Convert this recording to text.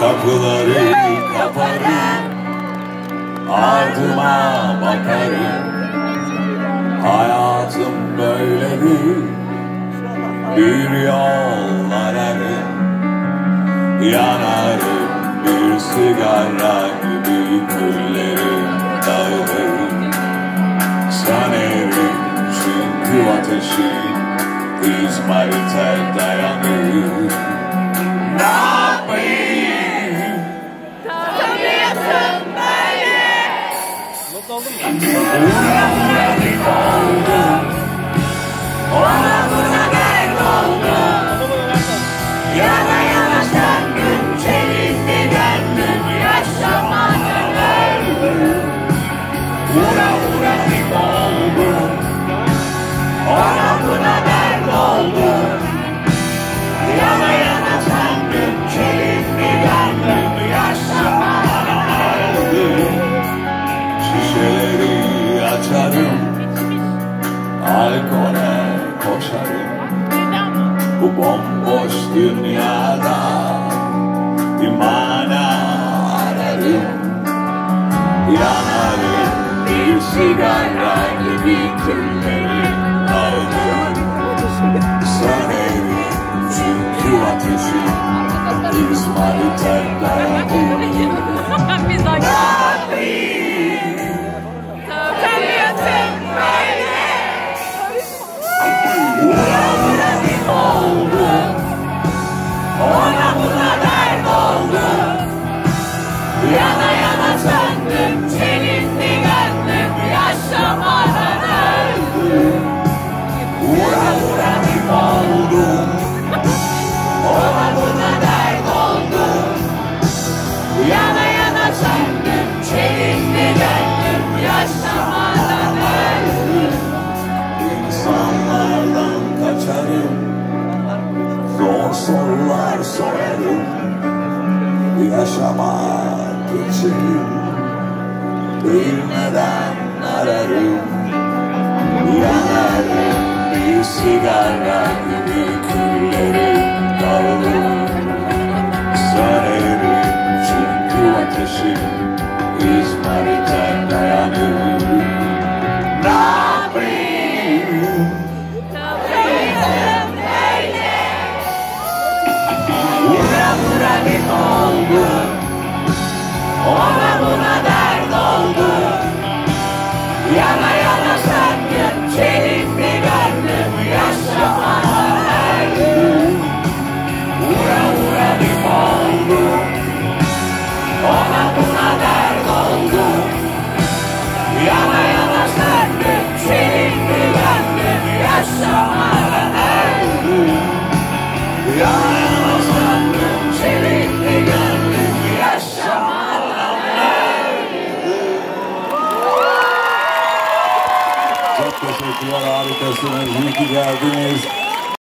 Kapıları kaparım, ardıma bakarım. Hayatım böyledir, bir yol ararım. Yanarım bir sigara gibi, küllerim dağılır. Sönerim çünkü ateşim İzmir'e dayanır. Ne yapayım? Tabiatım böyle. Buna buna bir oldum, ona buna dert oldum. Yana yana söndüm, çelindi gönlüm, yaşamadan öldüm. Buna buna bir oldum, ona buna dert oldum. Yana yana söndüm, çelindi gönlüm, yaşamadan öldüm. Şişeleri açarım, alkole koşarım. Bu bomboş dünyada bir mana ararım. Yanarım bir sigara gibi, küllerim dağılır. Sönerim çünkü ateşim İzmir'e dayanır. Ne yapayım? Tabiatım böyle. Buna buna bir oldum, ona buna dert oldum. Yana yana söndüm, çelindi gönlüm, yaşamadan öldüm. Buna buna bir oldum, ona buna dert oldum. Yana yana söndüm, çelindi gönlüm, yaşamadan öldüm. İnsanlardan kaçarım, zor sorular sorarım. Yaşamak için bilmeden ararım. Yanarım bir sigara gibi, küllerim dağılır. Sönerim çünkü ateşim İzmir'e dayanır. Ne yapayım? Tabiatım böyle. Buna buna bir oldum, ona buna dert oldum. Yana yana söndüm, çelindi gönlüm, yaşamadan öldüm. Vura vura bir oldum, ona buna dert oldum. Yana yana söndüm, çelindi gönlüm, yaşamadan öldüm. Yana yana söndüm, çelindi gönlüm, yaşamadan öldüm. Çok teşekkürler, harikasınız, iyi ki geldiniz.